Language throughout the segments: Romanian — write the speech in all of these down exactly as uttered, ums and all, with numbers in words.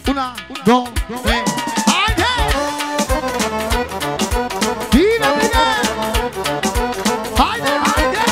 Una, două, trei. Haide! Bine, bine! Haide, haide!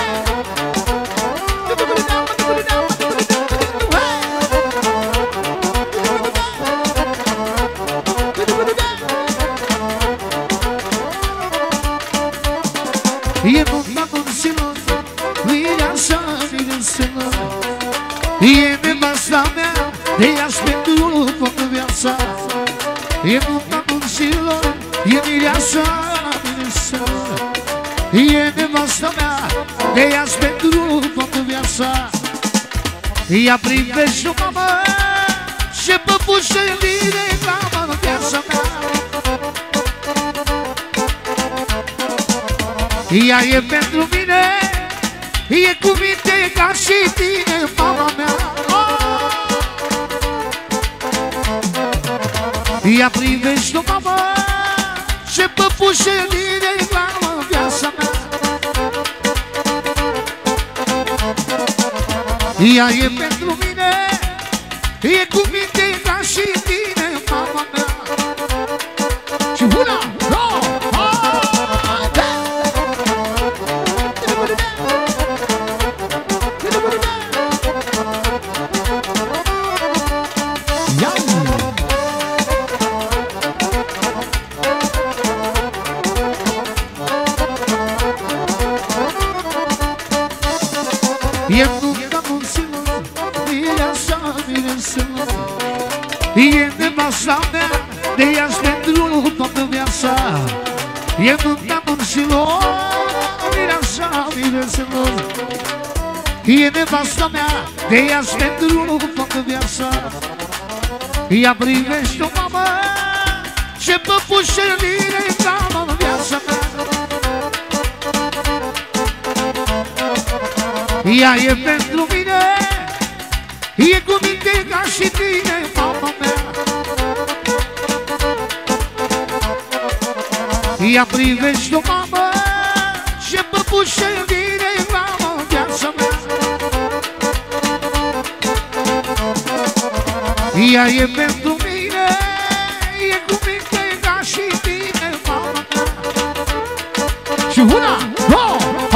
E nunta munților, vine așa, vine sână. E nevasta mea, de-aia-s pentru toată viața. E nunta munților, e mireasa, vine sână. E nevasta mea, de-aia-s pentru toată viața. Ea privește-o, mamă, ce păpușă îi reclamă în viața mea. Ea e pentru mine, e cuvinte ca și tine, mama mea. Ea privește-o, mamă, ce păpușă îi reclamă în viața mea. Ea e pentru mine, e cuvinte ca și tine, mama mea. Și una, două, haide! E nunta munților, vine așa, vine sână. E nevasta mea, de-aia-s pentru toată viața. E nunta munților, vine așa, vine sână. E nevasta mea, de-aia-s pentru toată viața. Ea privește-o, mamă, ce păpușă îi reclamă în viața mea. Ea e pentru mine, e cu minte ca și tine, mama mea. Ea privește-o, mamă, ce păpușă îi reclamă în viața mea. Ea e pentru mine, e cu minte ca și tine, mama mea. Și una, două,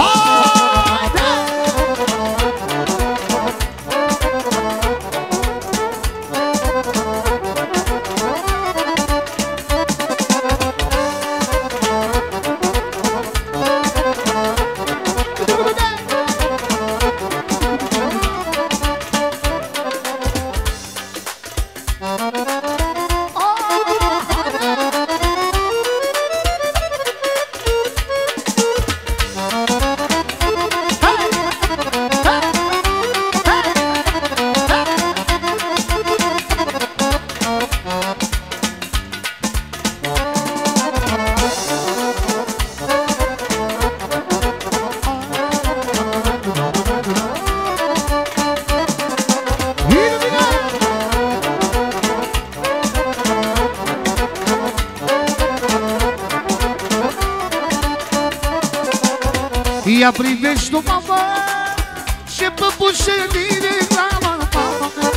ea privește-o, mamă, ce păpușă îi reclamă, mama mea.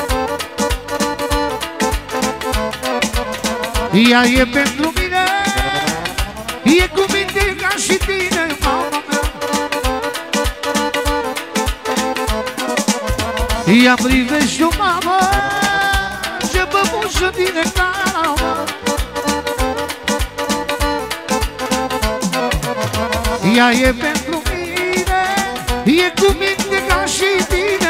Ea e pentru mine, e cu minte ca și tine, mama mea. Ea privește-o, mamă, ce păpușă îi reclamă. Ea e pentru mine, e cu minte ca și tine,